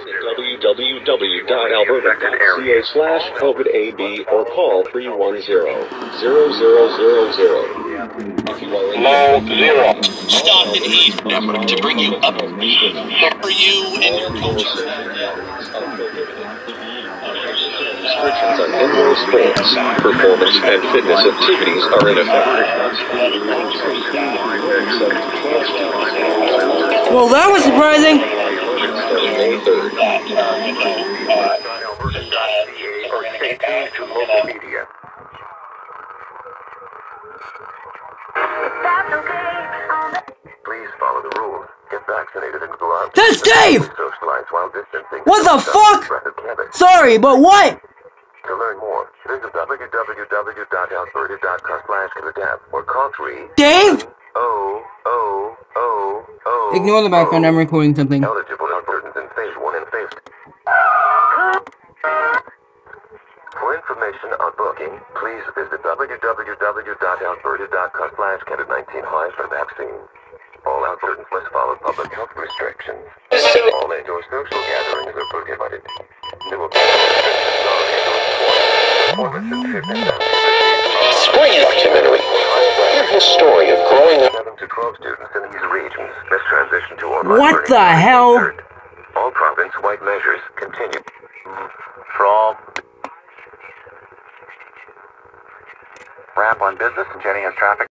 www.alberta.ca/COVID-AB or call 310-0000. If you are in Stop and eat to bring you up for you and your culture. Restrictions on indoor sports, performance, and fitness activities are in effect. Well, that was surprising. May 3rd. Please follow the rules. Get vaccinated and go out. That's Dave! Socialize while distancing. What the fuck? Sorry, but what? To learn more, visit www.alberta.com/CKDQ or call 3. Dave? Oh. Ignore the background, I'm recording something. Eligible Albertans in phase 1 and phase 2. For information on booking, please visit www.alberta.com/COVID-19 All Albertans must follow public health restrictions. All indoor social gatherings are prohibited. There will be restrictions on indoor sports, performance and fitness activities. Spring documentary. Hear his story of growing up. 7 to 12 students in these regions must transition to online What learning the by May hell? 3rd. All province-wide measures continue. From Wrap on business and Jenny has traffic.